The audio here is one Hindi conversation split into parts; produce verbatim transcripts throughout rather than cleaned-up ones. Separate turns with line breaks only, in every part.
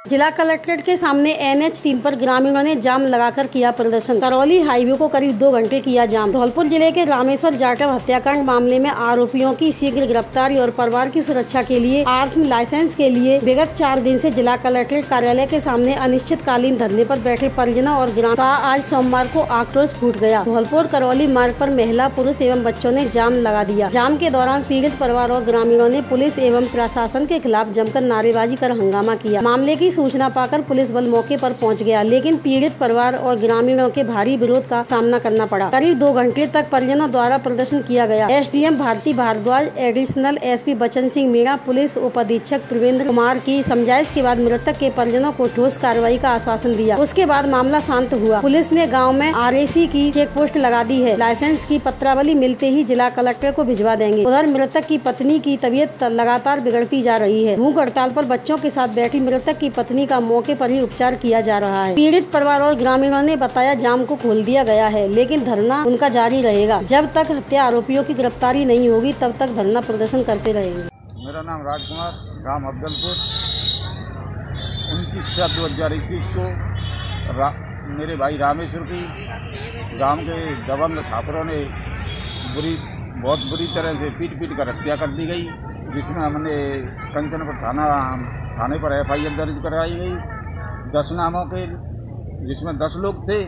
जिला कलेक्ट्रेट के सामने एन एच तीन पर ग्रामीणों ने जाम लगाकर किया प्रदर्शन। करौली हाईवे को करीब दो घंटे किया जाम। धौलपुर जिले के रामेश्वर जाटव हत्याकांड मामले में आरोपियों की शीघ्र गिरफ्तारी और परिवार की सुरक्षा के लिए आर्म्स लाइसेंस के लिए विगत चार दिन से जिला कलेक्ट्रेट कार्यालय के सामने अनिश्चितकालीन धरने पर बैठे परिजनों और ग्राम का आज सोमवार को आक्रोश फूट गया। धौलपुर करौली मार्ग पर महिला, पुरुष एवं बच्चों ने जाम लगा दिया। जाम के दौरान पीड़ित परिवार और ग्रामीणों ने पुलिस एवं प्रशासन के खिलाफ जमकर नारेबाजी कर हंगामा किया। मामले की सूचना पाकर पुलिस बल मौके पर पहुंच गया, लेकिन पीड़ित परिवार और ग्रामीणों के भारी विरोध का सामना करना पड़ा। करीब दो घंटे तक परिजनों द्वारा प्रदर्शन किया गया। S D M Bharti Bhardwaj, additional S P Bachan Singh Meena, police उप अधीक्षक प्रवीण कुमार की समझाइश के बाद मृतक के परिजनों को ठोस कार्रवाई का आश्वासन दिया। उसके बाद मामला शांत हुआ। पुलिस ने गाँव में आर ए सी की चेक पोस्ट लगा दी है। लाइसेंस की पत्रावली मिलते ही जिला कलेक्टर को भिजवा देंगे। उधर मृतक की पत्नी की तबीयत लगातार बिगड़ती जा रही है। भूख हड़ताल पर बच्चों के साथ बैठी मृतक की पत्नी का मौके पर ही उपचार किया जा रहा है। पीड़ित परिवार और ग्रामीणों ने बताया जाम को खोल दिया गया है, लेकिन धरना उनका जारी रहेगा। जब तक हत्या आरोपियों की गिरफ्तारी नहीं होगी तब तक धरना प्रदर्शन करते रहेंगे।
मेरा नाम राजकुमार, गांव अफजलपुर। उनतीस सात दो हजार इक्कीस को मेरे भाई रामेश्वर की गांव के दबंग ठाकुरों ने बुरी बहुत बुरी तरह से पीट पीट कर हत्या कर दी गई, जिसमें हमने कंचनपुर थाना थाने पर एफ आई आर दर्ज कराई गई। दस नामों के, जिसमें दस लोग थे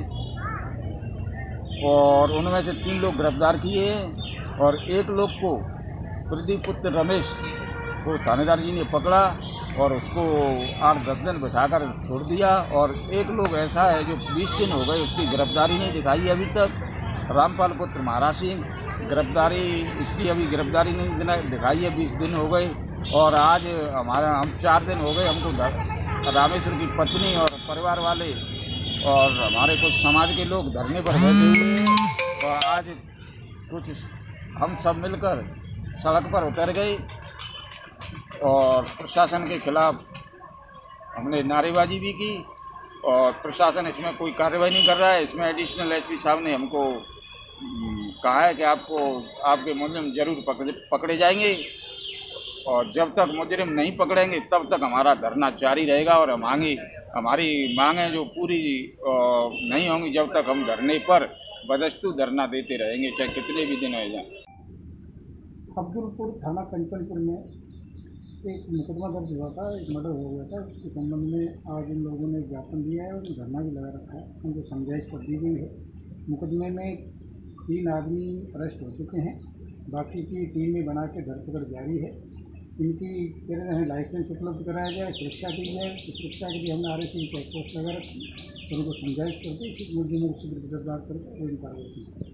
और उनमें से तीन लोग गिरफ्तार किए हैं और एक लोग को प्रदीप पुत्र रमेश को थानेदार जी ने पकड़ा और उसको आठ दस दिन बैठाकर छोड़ दिया। और एक लोग ऐसा है जो बीस दिन हो गए, उसकी गिरफ्तारी नहीं दिखाई अभी तक। रामपाल पुत्र महाराज सिंह, गिरफ्तारी इसकी अभी गिरफ्तारी नहीं दिखाई है, बीस दिन हो गए। और आज हमारा हम चार दिन हो गए, हमको रामेश्वर की पत्नी और परिवार वाले और हमारे कुछ समाज के लोग धरने पर बैठे हुए हैं। और आज कुछ हम सब मिलकर सड़क पर उतर गए और प्रशासन के खिलाफ हमने नारेबाजी भी की और प्रशासन इसमें कोई कार्रवाई नहीं कर रहा है। इसमें एडिशनल एस पी साहब ने हमको कहा है कि आपको आपके मुजरिम जरूर पकड़े पकड़े जाएंगे और जब तक मुजरिम नहीं पकड़ेंगे तब तक हमारा धरना जारी रहेगा। और मांगी हमारी मांगें जो पूरी नहीं होंगी जब तक हम धरने पर बदस्तू धरना देते रहेंगे, चाहे कितने भी दिन हो जाए।
अफजलपुर थाना कंचनपुर में एक मुकदमा दर्ज हुआ था, एक मर्डर हो गया था। उसके संबंध में आज इन लोगों ने ज्ञापन दिया है और धरना भी लगा रखा है। उनको समझाइश कर दी गई है। मुकदमे में तीन आदमी अरेस्ट हो चुके हैं, बाकी की टीम में बना के धरपकड़ जारी है। इनकी कह रहे हैं लाइसेंस उपलब्ध कराया जाए, सुरक्षा दी जाए। तो सुरक्षा के लिए हमने आर ए सी की चेक पोस्ट लगा रखी है। उनको समझाइश करके इसी मुद्दे में शीघ्र गिरफ्तार करके कार्रवाई की।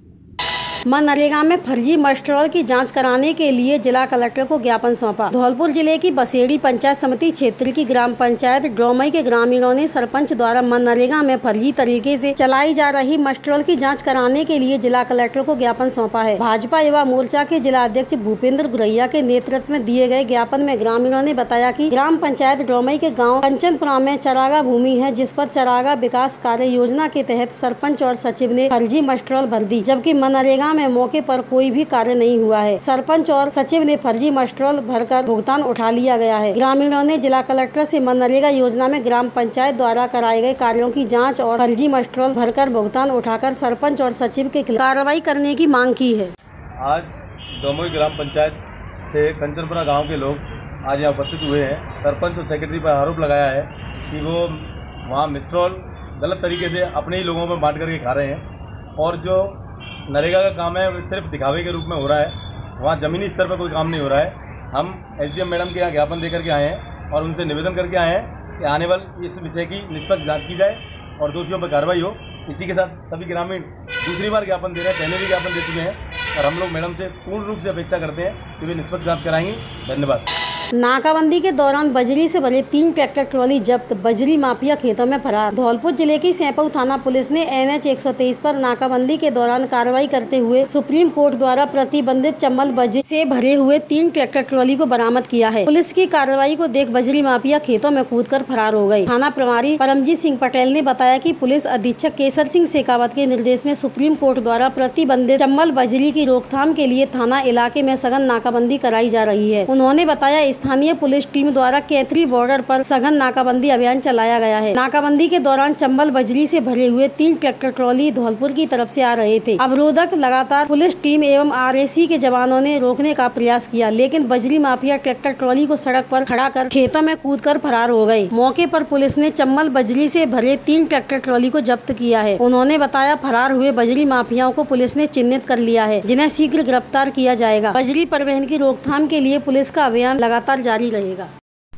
मनरेगा में फर्जी मस्टरोल की जांच कराने के लिए जिला कलेक्टर को ज्ञापन सौंपा। धौलपुर जिले की बसेड़ी पंचायत समिति क्षेत्र की ग्राम पंचायत ड्रोमई के ग्रामीणों ने सरपंच द्वारा मनरेगा में फर्जी तरीके से चलाई जा रही मस्टरोल की जांच कराने के लिए जिला कलेक्टर को ज्ञापन सौंपा है। भाजपा युवा मोर्चा के जिला अध्यक्ष भूपेंद्र गुरैया के नेतृत्व में दिए गए ज्ञापन में ग्रामीणों ने बताया कि ग्राम पंचायत ड्रोमई के गाँव कंचनपुरा में चरागा भूमि है, जिस पर चरागा विकास कार्य योजना के तहत सरपंच और सचिव ने फर्जी मस्टरोल भर दी, जबकि मनरेगा में मौके पर कोई भी कार्य नहीं हुआ है। सरपंच और सचिव ने फर्जी मस्टरोल भरकर भुगतान उठा लिया गया है। ग्रामीणों ने जिला कलेक्टर से मनरेगा योजना में ग्राम पंचायत द्वारा कराए गए कार्यों की जांच और फर्जी मस्टरोल भरकर भुगतान उठाकर सरपंच और सचिव के खिलाफ कार्रवाई करने की मांग की है।
आज डोमोई ग्राम पंचायत से कंचनपुरा गाँव के लोग आज यहाँ उपस्थित हुए हैं। सरपंच और सेक्रेटरी पर आरोप लगाया है कि वो वहाँ मस्टरोल गलत तरीके से अपने ही लोगों में बांट करके खा रहे हैं और जो नरेगा का काम है वो सिर्फ दिखावे के रूप में हो रहा है। वहाँ ज़मीनी स्तर पर कोई काम नहीं हो रहा है। हम एस डी एम मैडम के यहाँ ज्ञापन दे करके आए हैं और उनसे निवेदन करके आए हैं कि आने वाले इस विषय की निष्पक्ष जांच की जाए और दोषियों पर कार्रवाई हो। इसी के साथ सभी ग्रामीण दूसरी बार ज्ञापन दे रहे हैं, पहले भी ज्ञापन दे चुके हैं और हम लोग मैडम से पूर्ण रूप से अपेक्षा करते हैं कि वे निष्पक्ष जाँच कराएंगी। धन्यवाद।
नाकाबंदी के दौरान बजरी से भरे तीन ट्रैक्टर ट्रॉली जब्त, बजरी माफिया खेतों में फरार। धौलपुर जिले की सैंपऊ थाना पुलिस ने एन एच एक सौ तेईस पर नाकाबंदी के दौरान कार्रवाई करते हुए सुप्रीम कोर्ट द्वारा प्रतिबंधित चम्बल बजरी से भरे हुए तीन ट्रैक्टर ट्रॉली को बरामद किया है। पुलिस की कार्रवाई को देख बजरी माफिया खेतों में कूदकर फरार हो गए। थाना प्रभारी परमजीत सिंह पटेल ने बताया कि पुलिस अधीक्षक केसर सिंह शेखावत के निर्देश में सुप्रीम कोर्ट द्वारा प्रतिबंधित चम्बल बजरी की रोकथाम के लिए थाना इलाके में सघन नाकाबंदी कराई जा रही है। उन्होंने बताया स्थानीय पुलिस टीम द्वारा कैथरी बॉर्डर पर सघन नाकाबंदी अभियान चलाया गया है। नाकाबंदी के दौरान चंबल बजरी से भरे हुए तीन ट्रैक्टर ट्रॉली धौलपुर की तरफ से आ रहे थे। अवरोधक लगातार पुलिस टीम एवं आरएसी के जवानों ने रोकने का प्रयास किया, लेकिन बजरी माफिया ट्रैक्टर ट्रॉली को सड़क पर खड़ा कर खेतों में कूदकर फरार हो गए। मौके पर पुलिस ने चंबल बजरी से भरे तीन ट्रैक्टर ट्रॉली को जब्त किया है। उन्होंने बताया, फरार हुए बजरी माफियाओं को पुलिस ने चिन्हित कर लिया है, जिन्हें शीघ्र गिरफ्तार किया जाएगा। बजरी परिवहन की रोकथाम के लिए पुलिस का अभियान लगातार जारी रहेगा।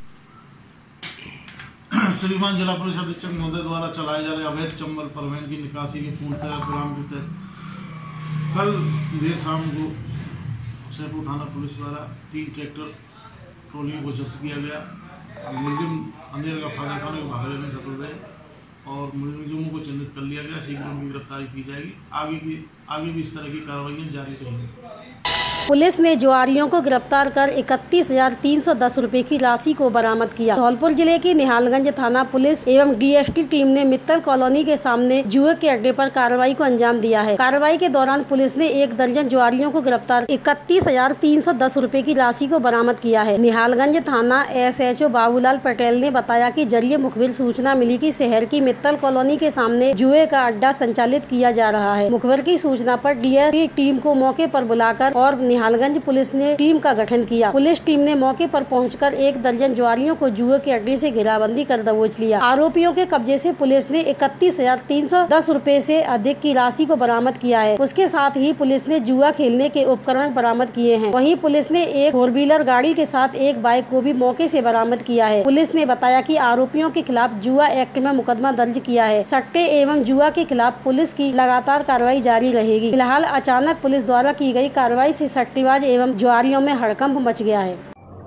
श्रीमान जिला पुलिस अधीक्षक महोदय द्वारा चलाए जा रहे अवैध चंबल परिवहन की निकासी के पूर्णतः विराम के तहत कल देर शाम को सैदपुर थाना पुलिस द्वारा तीन ट्रैक्टर ट्रॉलियों को जब्त किया गया। मुलजिम अंधेरे का फायदा उठाने को भागने में सफल रहे और मुलजिमों को चिन्हित कर लिया गया। शीघ्र उनकी गिरफ्तारी की जाएगी। आगे की आगे भी इस तरह की कार्रवाइयाँ जारी रहेंगी।
पुलिस ने जुआरियों को गिरफ्तार कर इकतीस हजार तीन सौ दस रूपए की राशि को बरामद किया। धौलपुर जिले की निहालगंज थाना पुलिस एवं डीएसटी टीम ने मित्तल कॉलोनी के सामने जुए के अड्डे पर कार्रवाई को अंजाम दिया है। कार्रवाई के दौरान पुलिस ने एक दर्जन जुआरियों को गिरफ्तार इकतीस हजार तीन सौ दस रूपए की राशि को बरामद किया है। निहालगंज थाना एसएचओ बाबूलाल पटेल ने बताया कि जरिए मुखबिर सूचना मिली कि शहर की मित्तल कॉलोनी के सामने जुए का अड्डा संचालित किया जा रहा है। मुखबिर की सूचना पर डीएसटी टीम को मौके पर बुलाकर और निहालगंज पुलिस ने टीम का गठन किया। पुलिस टीम ने मौके पर पहुंचकर एक दर्जन जुआरियों को जुए के अड्डे से घेराबंदी कर दबोच लिया। आरोपियों के कब्जे से पुलिस ने इकतीस हजार तीन सौ दस रूपए से अधिक की राशि को बरामद किया है। उसके साथ ही पुलिस ने जुआ खेलने के उपकरण बरामद किए हैं। वहीं पुलिस ने एक फोर व्हीलर गाड़ी के साथ एक बाइक को भी मौके से बरामद किया है। पुलिस ने बताया कि आरोपियों के खिलाफ जुआ एक्ट में मुकदमा दर्ज किया है। सट्टे एवं जुआ के खिलाफ पुलिस की लगातार कार्रवाई जारी रहेगी। फिलहाल अचानक पुलिस द्वारा की गई कार्रवाई से सट्टेबाज एवं जुआरियों में हड़कंप मच गया है।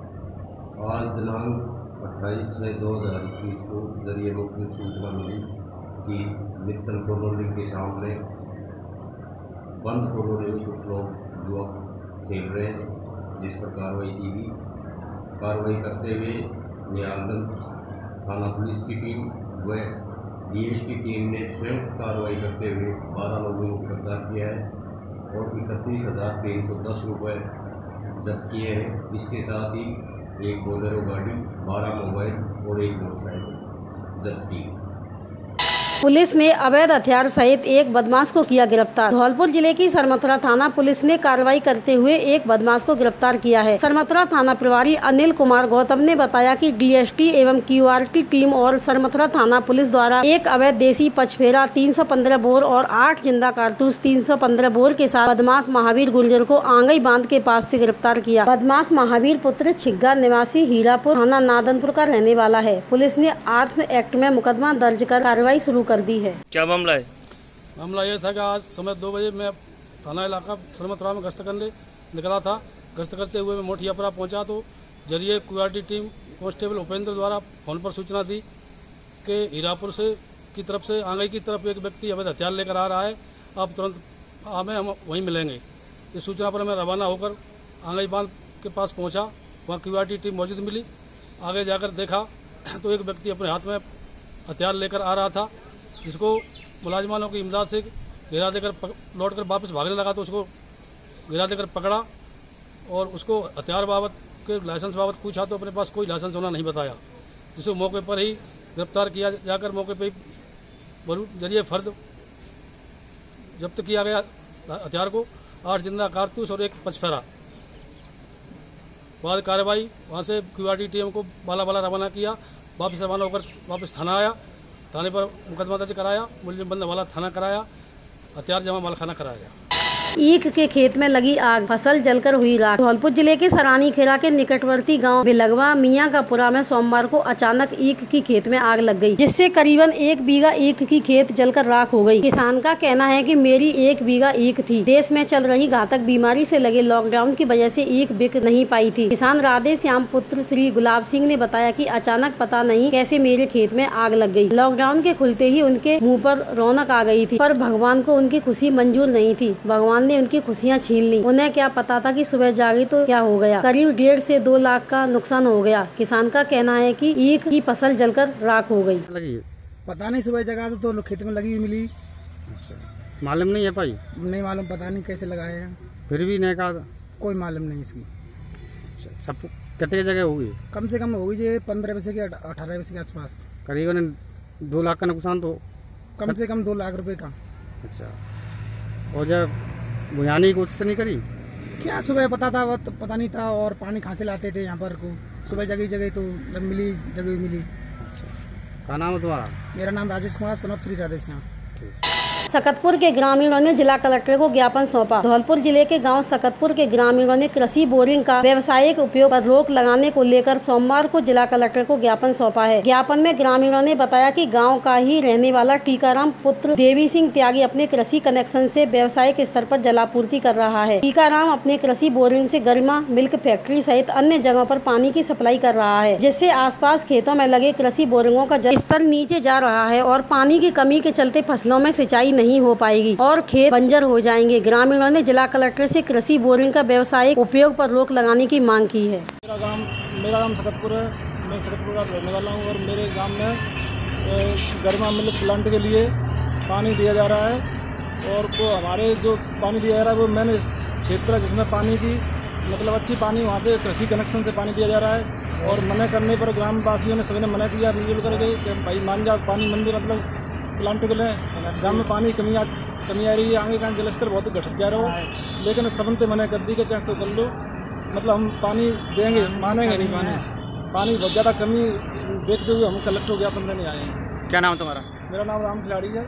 आज दिनांक अट्ठाईस छः दो हज़ार इक्कीस को जरिए मुखबिर सूचना मिली कि मित्तल कॉलोनी के सामने बंद कॉलोनी में कुछ लोग जुआ खेल रहे हैं, जिस पर कार्रवाई की गई। कार्रवाई करते हुए निहालगंज थाना पुलिस की टीम व डीएस की टीम ने संयुक्त कार्रवाई करते हुए बारह लोगों को गिरफ्तार किया है और इकतीस हज़ार तीन सौ दस रुपये जब्त किए हैं। इसके साथ ही एक बोलेरो गाड़ी, बारह मोबाइल और एक मोटरसाइकिल जब्त की।
पुलिस ने अवैध हथियार सहित एक बदमाश को किया गिरफ्तार। धौलपुर जिले की सरमथुरा थाना पुलिस ने कार्रवाई करते हुए एक बदमाश को गिरफ्तार किया है। सरमथुरा थाना प्रभारी अनिल कुमार गौतम ने बताया कि डीएसटी एवं क्यूआरटी टीम और सरमथुरा थाना पुलिस द्वारा एक अवैध देसी पचफेरा तीन सौ पंद्रह बोर और आठ जिंदा कारतूस तीन सौ पंद्रह बोर के साथ बदमाश महावीर गुर्जर को आंगई बांध के पास से गिरफ्तार किया। बदमाश महावीर पुत्र छिग्गा निवासी हीरापुर थाना नादनपुर का रहने वाला है। पुलिस ने आर्म्स एक्ट में मुकदमा दर्ज कर कार्रवाई शुरू कर दी है।
क्या मामला है?
मामला ये था कि आज समय दो बजे मैं थाना इलाका सरमथुरा में गश्त करने निकला था। गश्त करते हुए मैं मोठियापुरा पहुंचा तो जरिए क्यूआरटी टीम कांस्टेबल उपेंद्र द्वारा फोन पर सूचना दी कि हीरापुर से की तरफ से आंगई की तरफ एक व्यक्ति अवैध हथियार लेकर आ रहा है, आप तुरंत हमें हम वहीं मिलेंगे। इस सूचना पर मैं रवाना होकर आंगई बांध के पास पहुंचा। वहाँ क्यूआरटी टीम मौजूद मिली। आगे जाकर देखा तो एक व्यक्ति अपने हाथ में हथियार लेकर आ रहा था, जिसको मुलाजिमानों की इमदाद से घेरा देकर लौट कर वापस भागने लगा तो उसको घेरा देकर पकड़ा और उसको हथियार बाबत के लाइसेंस बाबत पूछा तो अपने पास कोई लाइसेंस होना नहीं बताया, जिसको मौके पर ही गिरफ्तार किया जाकर मौके पर ही जरिए फर्द जब्त किया गया हथियार को, आठ जिंदा कारतूस और एक पचफेरा। बाद कार्रवाई वहाँ से क्यूआरटी टीम को बाला बाला रवाना किया। वापस रवाना होकर वापस थाना आया, थाने पर मुकदमा दर्ज कराया, मुलजिम बंद वाला थाना कराया, हथियार जमा मालखाना कराया गया।
ईख के खेत में लगी आग, फसल जलकर हुई राख। धौलपुर जिले के सरानी खेरा के निकटवर्ती गांव बिलगवा मियां का पुरा में सोमवार को अचानक ईख की खेत में आग लग गई, जिससे करीबन एक बीघा ईख की खेत जलकर राख हो गई। किसान का कहना है कि मेरी एक बीघा ईख थी। देश में चल रही घातक बीमारी से लगे लॉकडाउन की वजह से ईख बिक नहीं पाई थी। किसान राधे श्याम पुत्र श्री गुलाब सिंह ने बताया कि अचानक पता नहीं कैसे मेरे खेत में आग लग गई। लॉकडाउन के खुलते ही उनके मुँह पर रौनक आ गई थी, पर भगवान को उनकी खुशी मंजूर नहीं थी। भगवान ने उनकी खुशियां छीन ली। उन्हें क्या पता था कि सुबह जागी तो क्या हो गया। करीब डेढ़ से दो लाख का नुकसान हो गया। किसान का कहना है कि ईख की फसल जलकर राख हो गई।
पता नहीं, सुबह जगह तो खेत में लगी मिली,
मालूम नहीं है भाई।
नहीं मालूम, पता नहीं कैसे लगाए हैं,
फिर भी नहीं कहा,
कोई मालूम नहीं इसकी।
सब कितनी जगह होगी?
कम से कम होगी जी पंद्रह पैसे के अठारह पैसे के आसपास।
करीबन दो लाख का नुकसान तो
कम से कम दो लाख रुपए का।
अच्छा, और जब बुझाने की कोशिश नहीं करी?
क्या सुबह पता था, वो तो पता नहीं था, और पानी कहाँ से लाते थे यहाँ पर को सुबह जगह जगह तो मिली जगह मिली।
अच्छा, क्या नाम है तुम्हारा?
मेरा नाम राजेश कुमार, सन ऑफ श्री राधेश्याम।
सकतपुर के ग्रामीणों ने जिला कलेक्टर को ज्ञापन सौंपा। धौलपुर जिले के गांव सकतपुर के ग्रामीणों ने कृषि बोरिंग का व्यावसायिक उपयोग पर रोक लगाने को लेकर सोमवार को जिला कलेक्टर को ज्ञापन सौंपा है। ज्ञापन में ग्रामीणों ने बताया कि गांव का ही रहने वाला टीकाराम पुत्र देवी सिंह त्यागी अपने कृषि कनेक्शन से व्यावसायिक स्तर पर जलापूर्ति कर रहा है। टीकाराम अपने कृषि बोरिंग से गरिमा मिल्क फैक्ट्री सहित अन्य जगहों पर पानी की सप्लाई कर रहा है, जिससे आसपास खेतों में लगे कृषि बोरिंगों का जल स्तर नीचे जा रहा है और पानी की कमी के चलते फसलों में सिंचाई नहीं हो पाएगी और खेत बंजर हो जाएंगे। ग्रामीणों ने जिला कलेक्टर से कृषि बोरिंग का व्यावसायिक उपयोग पर रोक लगाने की मांग की है।
मेरा गांव मेरा गांव सकतपुर है। मैं सकतपुर का रहने वाला हूं और मेरे गांव में गरिमा मिल्क प्लांट के लिए पानी दिया जा रहा है, और वो हमारे जो पानी दिया जा रहा है वो मैंने क्षेत्र जिसमें पानी की मतलब अच्छी पानी वहाँ पे कृषि कनेक्शन से पानी दिया जा रहा है, और मना करने पर ग्रामवासियों ने सभी ने मना किया मिलजुल करके कि भाई मान जा पानी मंदिर मतलब प्लांट के लिए गाँव में पानी कमी आ कमी आ रही है, आगे का जलस्तर बहुत घट जा रहा हो, लेकिन सबन से मना कर दी कि चाहे कर लो, मतलब हम पानी देंगे, मानेंगे नहीं माने। पानी बहुत ज़्यादा कमी देखते हुए हम कलेक्टर ज्ञापन देने आए हैं।
क्या नाम तुम्हारा?
मेरा नाम राम खिलाड़ी है।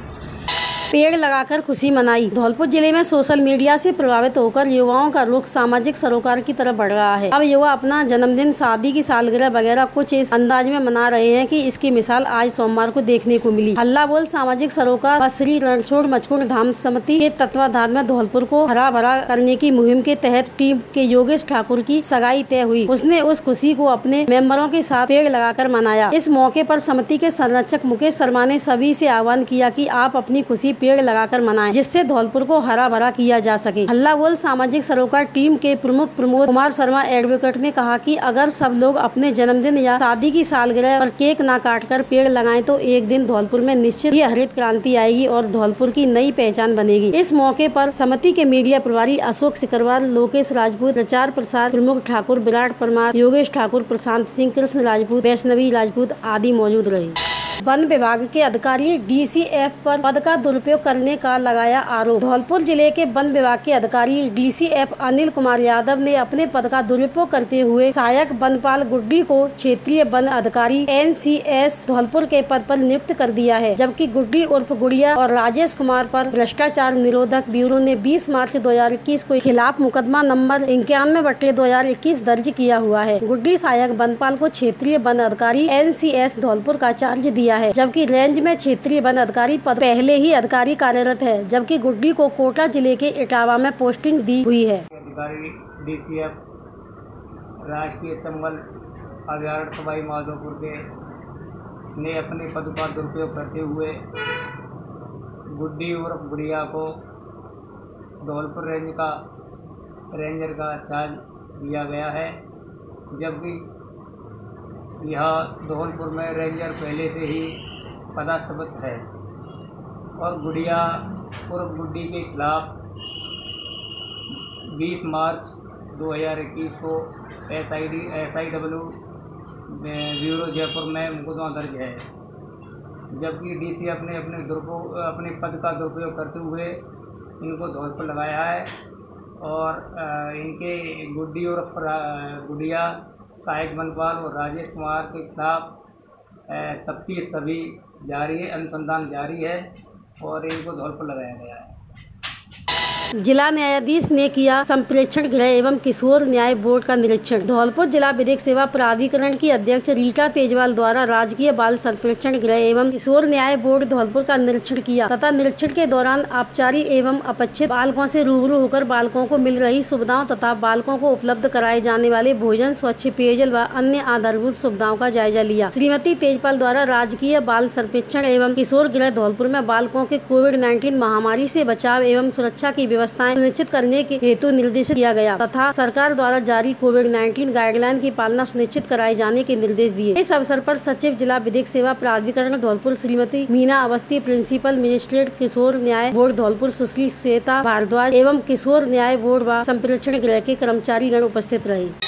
पेड़ लगाकर खुशी मनाई। धौलपुर जिले में सोशल मीडिया से प्रभावित होकर युवाओं का रुख सामाजिक सरोकार की तरफ बढ़ रहा है। अब युवा अपना जन्मदिन, शादी की सालगिरह वगैरह कुछ इस अंदाज में मना रहे हैं कि इसकी मिसाल आज सोमवार को देखने को मिली। हल्ला बोल सामाजिक सरोकार व श्री रणछोड़ मचकुंड धाम समिति के तत्वाधान में धौलपुर को हरा भरा करने की मुहिम के तहत टीम के योगेश ठाकुर की सगाई तय हुई। उसने उस खुशी को अपने मेंबरों के साथ पेड़ लगाकर मनाया। इस मौके पर समिति के संरक्षक मुकेश शर्मा ने सभी से आह्वान किया कि आप अपनी खुशी पेड़ लगाकर मनाएं, जिससे धौलपुर को हरा भरा किया जा सके। हल्ला बोल सामाजिक सरोकार टीम के प्रमुख प्रमोद कुमार शर्मा एडवोकेट ने कहा कि अगर सब लोग अपने जन्मदिन या शादी की सालगिरह पर केक ना काटकर पेड़ लगाएं तो एक दिन धौलपुर में निश्चित ही हरित क्रांति आएगी और धौलपुर की नई पहचान बनेगी। इस मौके पर समिति के मीडिया प्रभारी अशोक सिकरवाल, लोकेश राजपूत, प्रचार प्रसार प्रमुख ठाकुर, विराट परमार, योगेश ठाकुर, प्रशांत सिंह, कृष्ण राजपूत, वैष्णवी राजपूत आदि मौजूद रहे। वन विभाग के अधिकारी डीसीएफ पर पद का दुरुपयोग करने का लगाया आरोप। धौलपुर जिले के वन विभाग के अधिकारी डीसीएफ अनिल कुमार यादव ने अपने पद का दुरुपयोग करते हुए सहायक वनपाल गुड्डी को क्षेत्रीय वन अधिकारी एनसीएस धौलपुर के पद पर नियुक्त कर दिया है, जबकि गुड्डी उर्फ गुड़िया और राजेश कुमार पर भ्रष्टाचार निरोधक ब्यूरो ने बीस मार्च दो हजार इक्कीस को खिलाफ मुकदमा नंबर इक्यानवे बटे दो हजार इक्कीस दर्ज किया हुआ है। गुड्डी सहायक वनपाल को क्षेत्रीय वन अधिकारी एनसीएस धौलपुर का चार्ज दिया है, जबकि रेंज में क्षेत्रीय वन अधिकारी पद पहले ही अधिकारी कार्यरत है, जबकि गुड्डी को कोटा जिले के इटावा में पोस्टिंग दी हुई है।
अधिकारी डीसीएफ राष्ट्रीय चंबल अभयारण्य सवाई माधोपुर के ने अपने पद का दुरुपयोग करते हुए गुड्डी उर्फ गुड़िया को धौलपुर रेंज का रेंजर का चार्ज दिया गया है, जबकि यह धौलपुर में रेंजर पहले से ही पदस्थापित है और गुड़िया उर्फ गुड्डी के खिलाफ बीस मार्च दो हज़ार इक्कीस को S I D S I W bureau Jaipur में मुकदमा दर्ज है, जबकि डीसीएफ ने अपने दुरुपयोग अपने पद का दुरुपयोग करते हुए इनको धौलपुर लगाया है और इनके गुड्डी उर्फ गुड़िया सहायक वनपाल और राजेश कुमार के खिलाफ तफ्तीश सभी जारी है, अनुसंधान जारी है और इनको धौलपुर लगाया गया है।
जिला न्यायाधीश ने किया संप्रेक्षण गृह एवं किशोर न्याय बोर्ड का निरीक्षण। धौलपुर जिला विधिक सेवा प्राधिकरण की अध्यक्ष रीटा तेजवाल द्वारा राजकीय बाल संप्रेक्षण गृह एवं किशोर न्याय बोर्ड धौलपुर का निरीक्षण किया तथा निरीक्षण के दौरान अपचारी एवं अपचित बालकों से रूबरू होकर बालकों को मिल रही सुविधाओं तथा बालकों को उपलब्ध कराए जाने वाले भोजन, स्वच्छ पेयजल व अन्य आधारभूत सुविधाओं का जायजा लिया। श्रीमती तेजपाल द्वारा राजकीय बाल संप्रेक्षण एवं किशोर गृह धौलपुर में बालकों के कोविड नाइन्टीन महामारी से बचाव एवं सुरक्षा की व्यवस्थाएं सुनिश्चित करने के हेतु निर्देशित किया गया तथा सरकार द्वारा जारी कोविड नाइन्टीन गाइडलाइन की पालना सुनिश्चित कराए जाने के निर्देश दिए। इस अवसर पर सचिव जिला विधिक सेवा प्राधिकरण धौलपुर श्रीमती मीना अवस्थी, प्रिंसिपल मजिस्ट्रेट किशोर न्याय बोर्ड धौलपुर सुश्री श्वेता भारद्वाज एवं किशोर न्याय बोर्ड व संप्रेक्षण गृह के कर्मचारी गण उपस्थित रहे।